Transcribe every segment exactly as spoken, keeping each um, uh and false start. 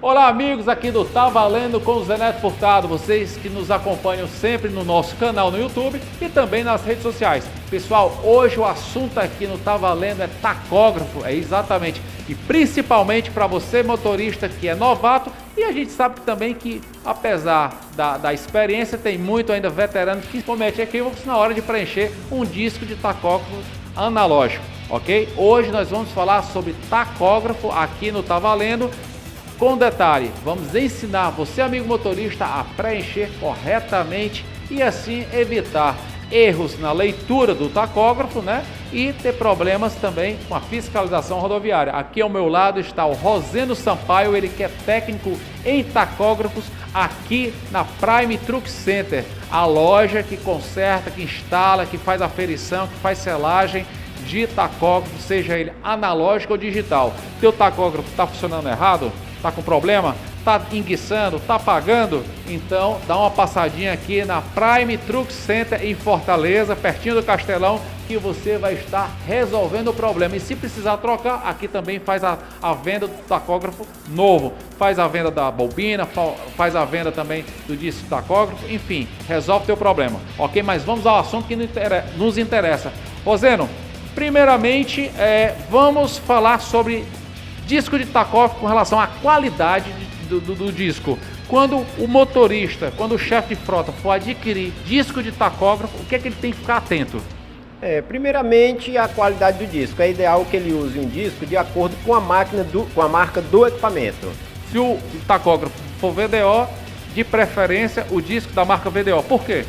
Olá amigos aqui do Tá Valendo com o Zé Neto Furtado, vocês que nos acompanham sempre no nosso canal no YouTube e também nas redes sociais. Pessoal, hoje o assunto aqui no Tá Valendo é tacógrafo, é exatamente, e principalmente para você motorista que é novato, e a gente sabe também que apesar da, da experiência tem muito ainda veterano que comete equívocos na hora de preencher um disco de tacógrafo analógico, ok? Hoje nós vamos falar sobre tacógrafo aqui no Tá Valendo. Com detalhe, vamos ensinar você, amigo motorista, a preencher corretamente e assim evitar erros na leitura do tacógrafo, né? E ter problemas também com a fiscalização rodoviária. Aqui ao meu lado está o Rosendo Sampaio, ele que é técnico em tacógrafos aqui na Prime Truck Center, a loja que conserta, que instala, que faz aferição, que faz selagem de tacógrafo, seja ele analógico ou digital. Teu tacógrafo está funcionando errado? Tá com problema? Tá enguiçando? Tá pagando? Então dá uma passadinha aqui na Prime Truck Center em Fortaleza, pertinho do Castelão, que você vai estar resolvendo o problema. E se precisar trocar, aqui também faz a, a venda do tacógrafo novo, faz a venda da bobina, faz a venda também do disco de tacógrafo, enfim, resolve o teu problema, ok? Mas vamos ao assunto que nos interessa. Rosendo, primeiramente é, vamos falar sobre disco de tacógrafo com relação à qualidade do, do, do disco. Quando o motorista, quando o chefe de frota for adquirir disco de tacógrafo, o que é que ele tem que ficar atento? É, primeiramente, a qualidade do disco. É ideal que ele use um disco de acordo com a máquina do, com a marca do equipamento. Se o tacógrafo for V D O, de preferência o disco da marca V D O. Por quê?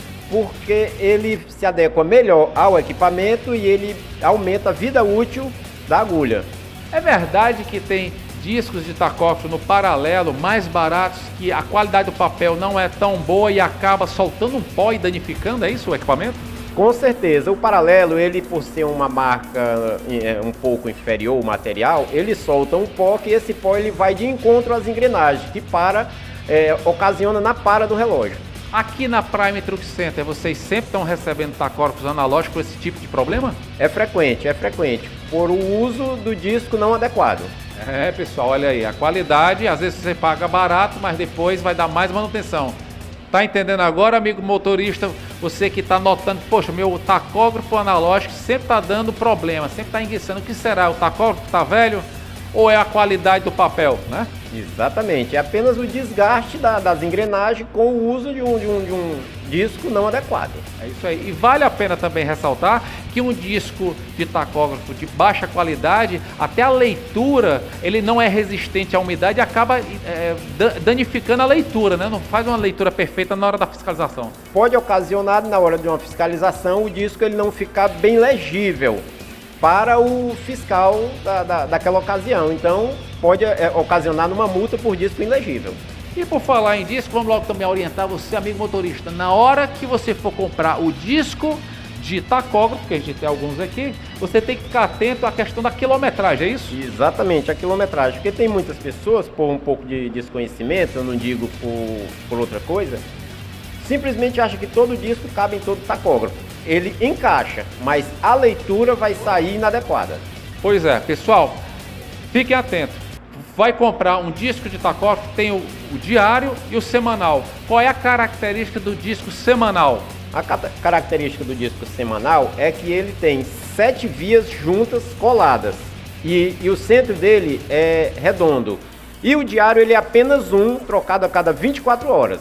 Porque ele se adequa melhor ao equipamento e ele aumenta a vida útil da agulha. É verdade que tem discos de tacógrafo no paralelo mais baratos que a qualidade do papel não é tão boa e acaba soltando um pó e danificando, é isso o equipamento? Com certeza, o paralelo, ele por ser uma marca é, um pouco inferior, o material, ele solta um pó que esse pó ele vai de encontro às engrenagens, que para, é, ocasiona na para do relógio. Aqui na Prime Truck Center, vocês sempre estão recebendo tacógrafos analógicos com esse tipo de problema? É frequente, é frequente, por o uso do disco não adequado. É, pessoal, olha aí, a qualidade, às vezes você paga barato, mas depois vai dar mais manutenção. Tá entendendo agora, amigo motorista? Você que está notando, poxa, meu tacógrafo analógico sempre está dando problema, sempre está enguiçando. O que será? O tacógrafo está velho ou é a qualidade do papel, né? Exatamente, é apenas o desgaste da, das engrenagens com o uso de um, de, um, de um disco não adequado. É isso aí, e vale a pena também ressaltar que um disco de tacógrafo de baixa qualidade, até a leitura, ele não é resistente à umidade e acaba é, danificando a leitura, né? Não faz uma leitura perfeita na hora da fiscalização. Pode ocasionar, na hora de uma fiscalização, o disco ele não ficar bem legível para o fiscal da, da, daquela ocasião, então pode é, ocasionar numa multa por disco ilegível. E por falar em disco, vamos logo também orientar você, amigo motorista, na hora que você for comprar o disco de tacógrafo, que a gente tem alguns aqui, você tem que ficar atento à questão da quilometragem, é isso? Exatamente, a quilometragem, porque tem muitas pessoas, por um pouco de desconhecimento, eu não digo por, por outra coisa, simplesmente acham que todo disco cabe em todo tacógrafo. Ele encaixa, mas a leitura vai sair inadequada. Pois é, pessoal, fiquem atentos. Vai comprar um disco de tacógrafo, tem o, o diário e o semanal. Qual é a característica do disco semanal? A característica do disco semanal é que ele tem sete vias juntas coladas e, e o centro dele é redondo. E o diário ele é apenas um, trocado a cada vinte e quatro horas.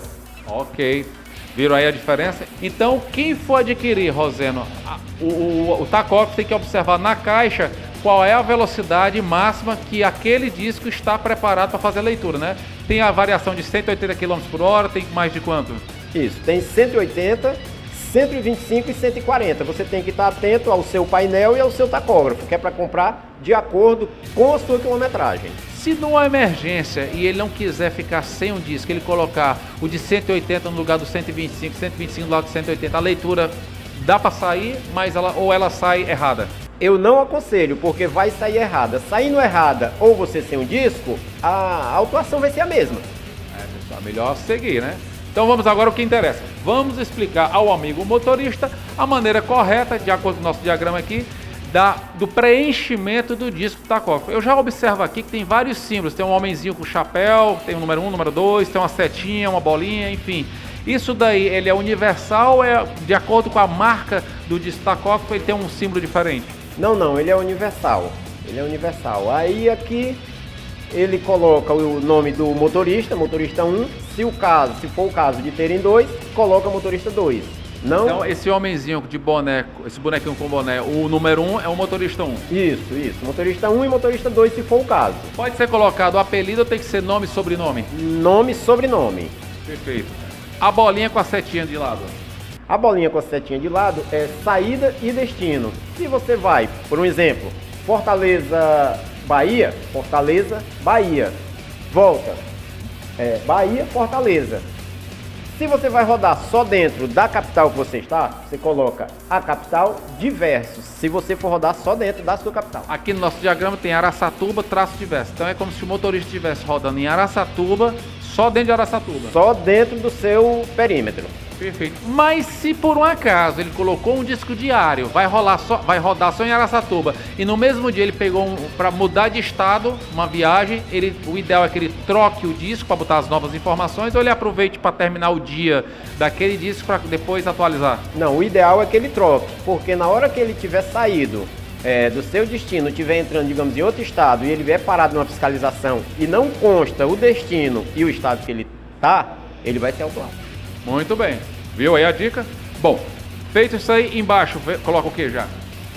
Ok. Viram aí a diferença? Então, quem for adquirir, Rosendo, o, o, o tacógrafo tem que observar na caixa qual é a velocidade máxima que aquele disco está preparado para fazer a leitura, né? Tem a variação de cento e oitenta quilômetros por hora, tem mais de quanto? Isso, tem cento e oitenta, cento e vinte e cinco e cento e quarenta. Você tem que estar atento ao seu painel e ao seu tacógrafo, que é para comprar de acordo com a sua quilometragem. Se numa emergência e ele não quiser ficar sem um disco, ele colocar o de cento e oitenta no lugar do cento e vinte e cinco, cento e vinte e cinco no lugar do cento e oitenta, a leitura dá para sair, mas ela, ou ela sai errada? Eu não aconselho, porque vai sair errada. Saindo errada ou você sem um disco, a autuação vai ser a mesma. É, pessoal, melhor seguir, né? Então vamos agora ao que interessa. Vamos explicar ao amigo motorista a maneira correta, de acordo com o nosso diagrama aqui, da, do preenchimento do disco do tacógrafo. Eu já observo aqui que tem vários símbolos, tem um homenzinho com chapéu, tem o número um, número dois, tem uma setinha, uma bolinha, enfim. Isso daí, ele é universal ou é de acordo com a marca do disco do tacógrafo, ele tem um símbolo diferente? Não, não, ele é universal. Ele é universal. Aí aqui ele coloca o nome do motorista, motorista um. Se o caso, se for o caso de terem dois, coloca motorista dois. Não... Então esse homenzinho de boné, esse bonequinho com boné, o número um é o motorista um. Isso, isso. Motorista um e motorista dois, se for o caso. Pode ser colocado o apelido ou tem que ser nome e sobrenome? Nome e sobrenome. Perfeito. A bolinha com a setinha de lado. A bolinha com a setinha de lado é saída e destino. Se você vai, por um exemplo, Fortaleza, Bahia, Fortaleza, Bahia, volta, é, Bahia, Fortaleza. Se você vai rodar só dentro da capital que você está, você coloca a capital diversos. Se você for rodar só dentro da sua capital. Aqui no nosso diagrama tem Araçatuba, traço diverso. Então é como se o motorista estivesse rodando em Araçatuba, só dentro de Araçatuba. Só dentro do seu perímetro. Perfeito. Mas se por um acaso ele colocou um disco diário, vai rolar só, vai rodar só em Araçatuba, e no mesmo dia ele pegou um, para mudar de estado, uma viagem, ele, o ideal é que ele troque o disco para botar as novas informações, ou ele aproveite para terminar o dia daquele disco para depois atualizar? Não, o ideal é que ele troque, porque na hora que ele tiver saído é, do seu destino, estiver entrando, digamos, em outro estado, e ele vier parado numa fiscalização e não consta o destino e o estado que ele está, ele vai ser autuado. Muito bem. Viu aí a dica? Bom, feito isso aí, embaixo, coloca o que já?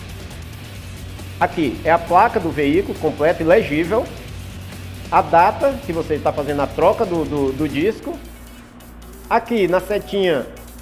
Aqui é a placa do veículo, completa e legível. A data que você está fazendo a troca do, do, do disco. Aqui na setinha,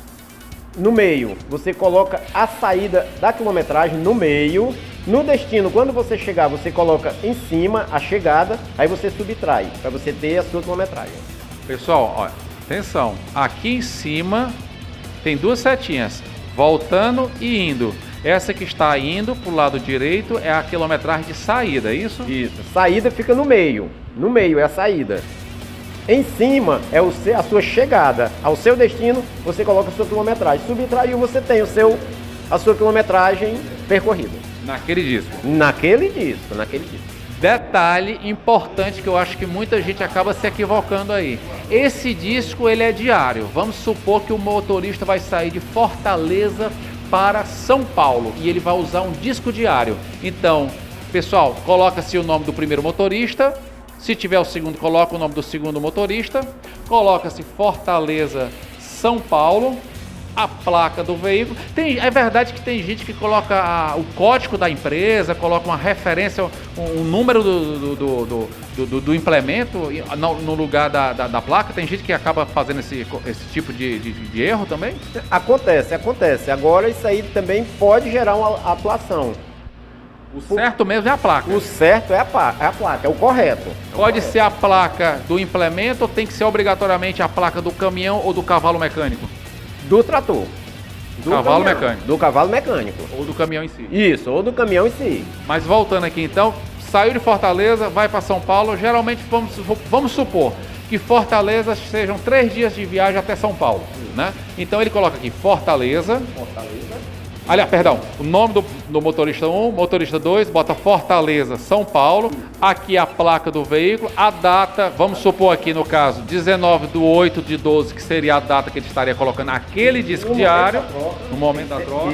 no meio, você coloca a saída da quilometragem no meio. No destino, quando você chegar, você coloca em cima a chegada, aí você subtrai, para você ter a sua quilometragem. Pessoal, olha, atenção, aqui em cima tem duas setinhas, voltando e indo. Essa que está indo para o lado direito é a quilometragem de saída, é isso? Isso, saída fica no meio, no meio é a saída. Em cima é o seu, a sua chegada, ao seu destino você coloca a sua quilometragem. Subtraiu, você tem o seu, a sua quilometragem percorrida. Naquele disco? Naquele disco, naquele disco. Detalhe importante que eu acho que muita gente acaba se equivocando aí. Esse disco ele é diário. Vamos supor que o motorista vai sair de Fortaleza para São Paulo e ele vai usar um disco diário. Então, pessoal, coloca-se o nome do primeiro motorista. Se tiver o segundo, coloca o nome do segundo motorista. Coloca-se Fortaleza, São Paulo. A placa do veículo. Tem, é verdade que tem gente que coloca a, o código da empresa, coloca uma referência, um, um número do, do, do, do, do, do implemento no, no lugar da, da, da placa. Tem gente que acaba fazendo esse, esse tipo de, de, de erro também? Acontece, acontece. Agora isso aí também pode gerar uma atuação. O certo mesmo é a placa. O certo é a, é a placa, é o correto. É o pode correto. ser a placa do implemento ou tem que ser obrigatoriamente a placa do caminhão ou do cavalo mecânico? Do trator. Do cavalo caminhão, mecânico. Do cavalo mecânico. Ou do caminhão em si. Isso, ou do caminhão em si. Mas voltando aqui então, saiu de Fortaleza, vai para São Paulo, geralmente vamos, vamos supor que Fortaleza sejam três dias de viagem até São Paulo, né? Então ele coloca aqui Fortaleza. Fortaleza. Aliás, perdão, o nome do, do motorista um, motorista dois, bota Fortaleza, São Paulo. Aqui a placa do veículo, a data, vamos supor aqui no caso, dezenove de oito de doze, que seria a data que ele estaria colocando aquele disco diário, no momento da troca.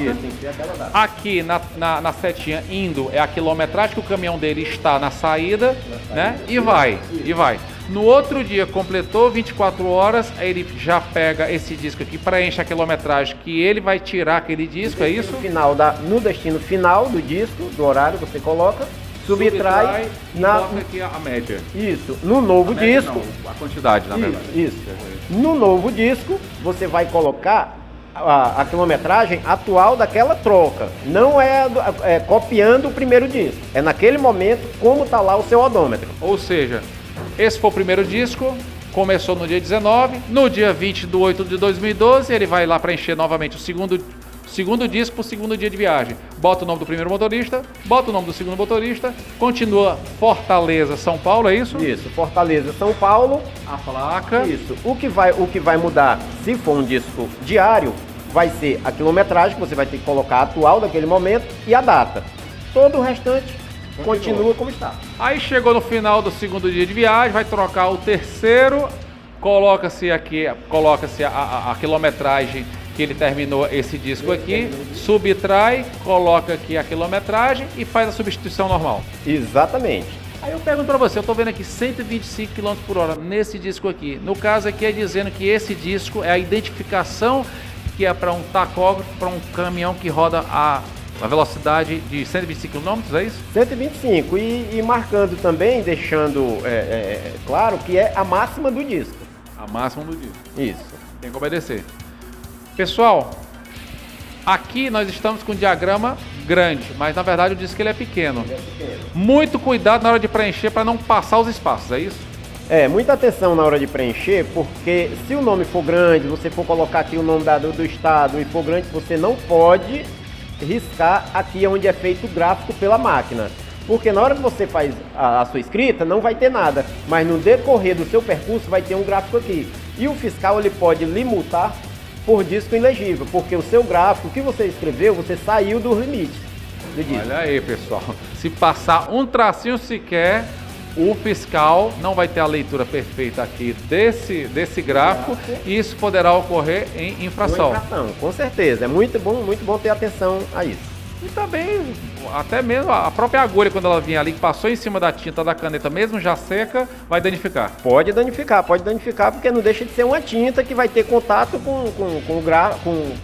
Aqui na, na, na setinha indo é a quilometragem que o caminhão dele está na saída, né? E vai, e vai. No outro dia, completou vinte e quatro horas, aí ele já pega esse disco aqui, preenche a quilometragem que ele vai tirar aquele disco, é isso? No, final da, no destino final do disco, do horário que você coloca, subtrai, subtrai e na... bota aqui a, a média. Isso, no novo a média disco... Não, a quantidade, na isso, verdade. Isso. No novo disco, você vai colocar a, a quilometragem atual daquela troca. Não é, é copiando o primeiro disco. É naquele momento como está lá o seu odômetro. Ou seja... Esse foi o primeiro disco, começou no dia dezenove, no dia vinte de oito de dois mil e doze, ele vai lá preencher novamente o segundo, segundo disco para o segundo dia de viagem. Bota o nome do primeiro motorista, bota o nome do segundo motorista, continua Fortaleza, São Paulo, é isso? Isso, Fortaleza, São Paulo. A placa. Isso, o que vai, o que vai mudar, se for um disco diário, vai ser a quilometragem, que você vai ter que colocar a atual daquele momento e a data. Todo o restante continua como está. Aí chegou no final do segundo dia de viagem, vai trocar o terceiro, coloca-se aqui, coloca-se a, a, a quilometragem que ele terminou esse disco aqui, subtrai, coloca aqui a quilometragem e faz a substituição normal. Exatamente. Aí eu pergunto para você, eu estou vendo aqui cento e vinte e cinco quilômetros por hora nesse disco aqui. No caso aqui é dizendo que esse disco é a identificação que é para um tacógrafo, para um caminhão que roda a, a velocidade de cento e vinte e cinco quilômetros, é isso? cento e vinte e cinco e, e marcando também, deixando é, é, claro que é a máxima do disco. A máxima do disco. Isso. Tem que obedecer. Pessoal, aqui nós estamos com um diagrama grande, mas na verdade o disco ele é pequeno. Ele é pequeno. Muito cuidado na hora de preencher para não passar os espaços, é isso? É, muita atenção na hora de preencher, porque se o nome for grande, você for colocar aqui o nome da, do, do estado e for grande, você não pode riscar aqui onde é feito o gráfico pela máquina. Porque na hora que você faz a, a sua escrita, não vai ter nada, mas no decorrer do seu percurso vai ter um gráfico aqui. E o fiscal ele pode lhe multar por disco ilegível, porque o seu gráfico que você escreveu, você saiu do limite do disco. Olha aí, pessoal, se passar um tracinho sequer, o fiscal não vai ter a leitura perfeita aqui desse, desse gráfico e isso poderá ocorrer em infração. Uma infração, com certeza. É muito bom, muito bom ter atenção a isso. E também, até mesmo a própria agulha, quando ela vinha ali, que passou em cima da tinta da caneta, mesmo já seca, vai danificar. Pode danificar, pode danificar, porque não deixa de ser uma tinta que vai ter contato com, com, com o gra... com,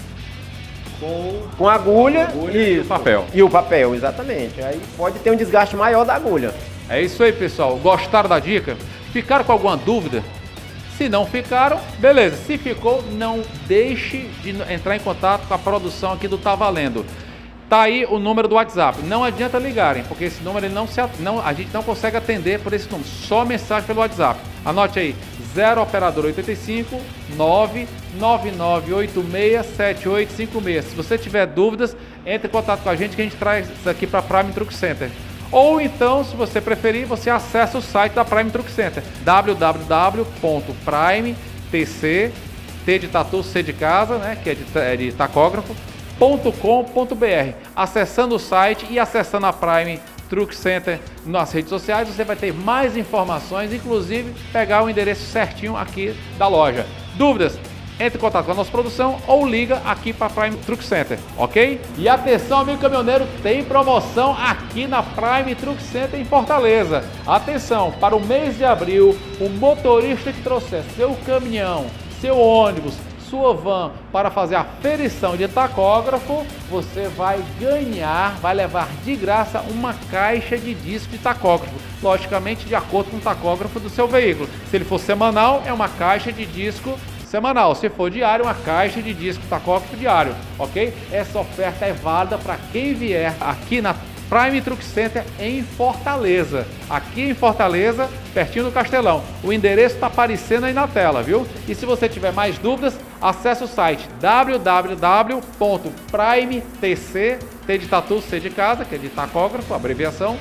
com, com a agulha, agulha e o papel. E o papel, exatamente. Aí pode ter um desgaste maior da agulha. É isso aí, pessoal. Gostaram da dica? Ficaram com alguma dúvida? Se não ficaram, beleza. Se ficou, não deixe de entrar em contato com a produção aqui do Tá Valendo. Tá aí o número do WhatsApp. Não adianta ligarem, porque esse número ele não se, não, a gente não consegue atender por esse número. Só mensagem pelo WhatsApp. Anote aí, zero operador oitenta e cinco, nove nove nove oito seis sete oito cinco seis. Se você tiver dúvidas, entre em contato com a gente que a gente traz isso aqui para Prime Truck Center. Ou então, se você preferir, você acessa o site da Prime Truck Center, w w w ponto prime t c, T de tatu, C de casa, né, que é de, é de tacógrafo, ponto com ponto b r. Acessando o site e acessando a Prime Truck Center nas redes sociais, você vai ter mais informações, inclusive pegar o endereço certinho aqui da loja. Dúvidas? Entre em contato com a nossa produção ou liga aqui para a Prime Truck Center, ok? E atenção, amigo caminhoneiro, tem promoção aqui na Prime Truck Center em Fortaleza. Atenção, para o mês de abril, o motorista que trouxer seu caminhão, seu ônibus, sua van para fazer a ferição de tacógrafo, você vai ganhar, vai levar de graça uma caixa de disco de tacógrafo, logicamente de acordo com o tacógrafo do seu veículo. Se ele for semanal, é uma caixa de disco semanal. Se for diário, uma caixa de disco tacógrafo diário, ok? Essa oferta é válida para quem vier aqui na Prime Truck Center em Fortaleza. Aqui em Fortaleza, pertinho do Castelão. O endereço está aparecendo aí na tela, viu? E se você tiver mais dúvidas, acesse o site w w w ponto prime t c, T de tatu, C de casa, que é de tacógrafo, abreviação,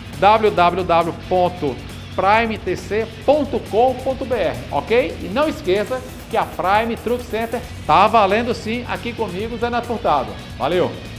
w w w ponto prime t c ponto com ponto b r, ok? E não esqueça que a Prime Truck Center tá valendo sim aqui comigo, Zé Neto Furtado. Valeu!